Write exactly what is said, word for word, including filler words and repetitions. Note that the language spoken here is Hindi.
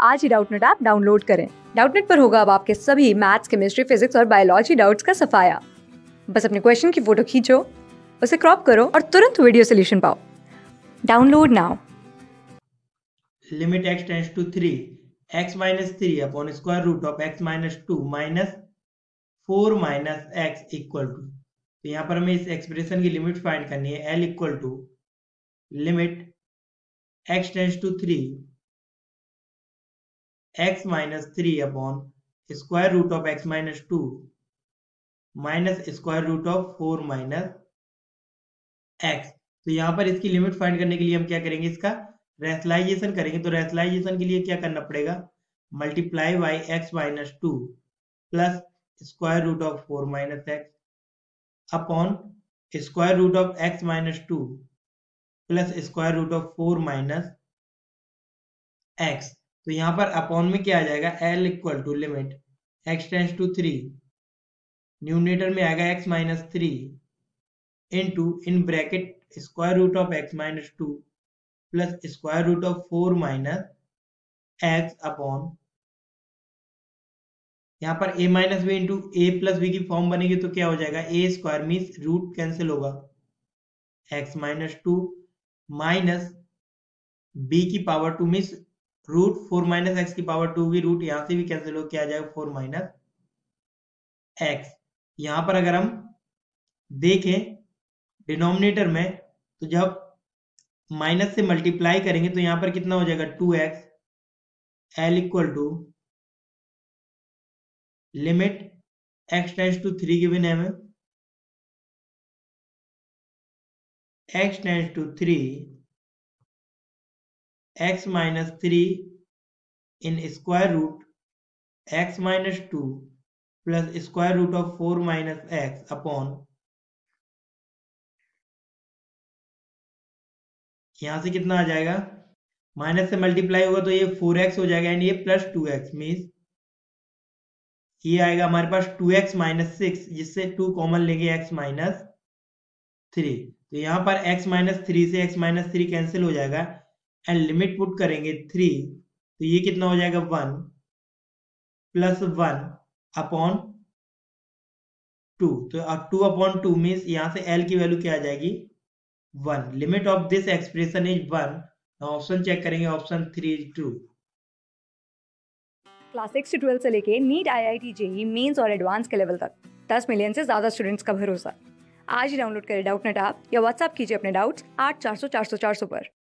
आज ही डाउटनेट ऐप डाउनलोड करें। डाउटनेट पर होगा अब आपके सभी मैथ्स, केमिस्ट्री, फिजिक्स और बायोलॉजी डाउट्स का सफाया। बस अपने क्वेश्चन की फोटो खींचो, उसे क्रॉप करो और तुरंत वीडियो सोल्यूशन पाओ। Download now. Limit x tends to three, x minus three upon square root of x minus two minus four minus x equal to, तो यहाँ पर हमें इस एक्सप्रेशन की लिमिट फाइंड करनी है। l equal to limit x tends to three, x minus three upon square root of x minus two minus square root of four minus x. तो यहाँ पर इसकी लिमिट फाइंड करने के लिए हम क्या करेंगे, इसका रैशनलाइजेशन करेंगे। तो रैशनलाइजेशन के लिए क्या करना पड़ेगा, multiply by x minus two plus square root of four minus x upon square root of x minus two plus square root of four minus x. तो यहाँ पर अपॉन में क्या आ जाएगा, L equal to limit x tends to three, numerator में आएगा x minus three into in bracket square root of x minus two plus square root of four minus x upon, यहाँ पर a minus B into A plus B की फॉर्म बनेगी तो क्या हो जाएगा, A square means root cancel होगा, x minus two minus B की power two means root four minus x की पावर टू की रूट यहाँ से भी कैंसिल हो, क्या आ जाएगा फोर माइनस एक्स। यहाँ पर अगर हम देखें डिनोमिनेटर में, तो जब माइनस से मल्टीप्लाई करेंगे तो यहाँ पर कितना हो जाएगा, two x. L equal to limit x tends to three given है हमें, x tends to three, x minus three in square root x minus two plus square root of four minus x upon, यहां से कितना आ जाएगा, माइनस से मल्टीप्लाई होगा तो ये फोर एक्स हो जाएगा एंड ये प्लस टू एक्स मीन्स ये आएगा हमारे पास टू एक्स माइनस सिक्स, जिससे टू कॉमन लेंगे x माइनस थ्री। तो यहाँ पर x माइनस थ्री से x माइनस थ्री कैंसिल हो जाएगा एंड लिमिट पुट करेंगे थ्री, तो ये कितना हो जाएगा, one plus one upon two. तो अब टू अपॉन टू मीन्स यहाँ से l की वैल्यू क्या आ जाएगी, one. Limit of this expression is one. Option check करेंगे, option three is true. Class six से ट्वेल्थ से लेके NEET, I I T, JEE mains और एडवांस के लेवल तक दस मिलियन से ज्यादा स्टूडेंट्स का भरोसा। आज ही डाउनलोड करें डाउटनेट ऐप या व्हाट्सएप कीजिए अपने डाउट्स आठ चार सौ चार सौ चार सौ पर।